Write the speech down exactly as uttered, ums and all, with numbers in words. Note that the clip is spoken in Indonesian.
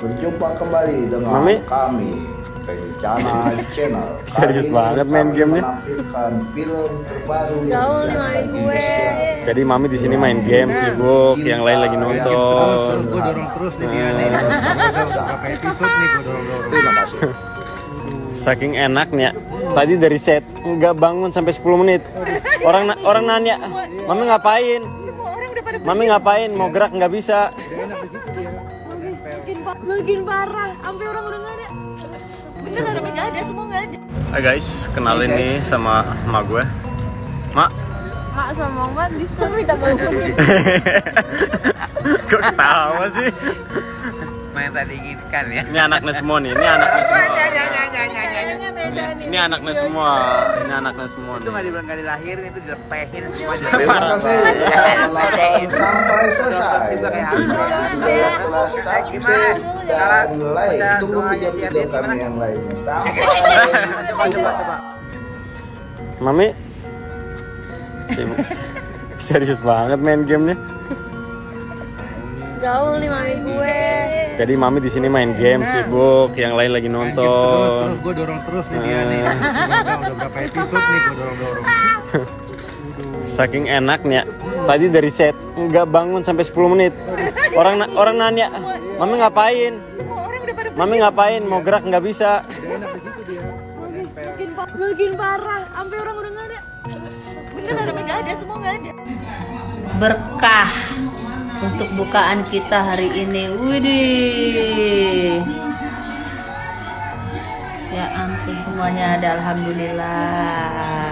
Berjumpa kembali dengan Mami? kami Rencana Channel. Serius Kali ini banget main kami gamenya. menampilkan film terbaru yang Gaul nih disiarkan main di gue. Indonesia. Jadi mami di sini main game sibuk, yang lain lagi nonton. Gue dorong terus nih dia nih. Sampai selesai. Berapa episode nih gue dorong-dorong. Terima kasih. Saking enaknya, tadi dari set nggak bangun sampai sepuluh menit. Orang na- orang nanya, mami ngapain? Mami ngapain? Mau gerak nggak bisa. Makin, pa- makin parah, sampai orang udah nggak ada. Bener ada nggak ada, semua nggak ada. Hai guys, kenalin nih sama emak gue. Mak, Mak sama Mak di sana minta bangun. kok ketawa sih? Main tadi inginkan ya. Ini anaknya semua nih, ini anaknya semua. Kayaknya beda nih. Ini anaknya semua, ini anaknya semua. Itu nggak dibilang nggak dilahirin, itu dilepehin semua. Terima kasih telah menonton sampai selesai. Dan terima kasih juga yang telah subscribe dan like. Tunggu video-video kami yang lainnya. Sampai jumpa. Mami, sibuk. Serius banget main game nih. Gaul nih mami gue. Jadi mami di sini main game sibuk, yang lain lagi Terus, terus nonton. gue dorong terus nih dia nih. Udah berapa episode nih gue dorong-dorong. Saking enaknya, tadi dari set nggak bangun sampai sepuluh menit. Orang na- orang nanya, mami ngapain? Semua orang udah pada Mami ngapain? Mau gerak nggak bisa. makin, pa- makin parah, sampai orang udah nggak ada. Bener ada nggak ada, semua nggak ada. Berkah untuk bukaan kita hari ini. Widih. Ya ampun, semuanya ada, alhamdulillah.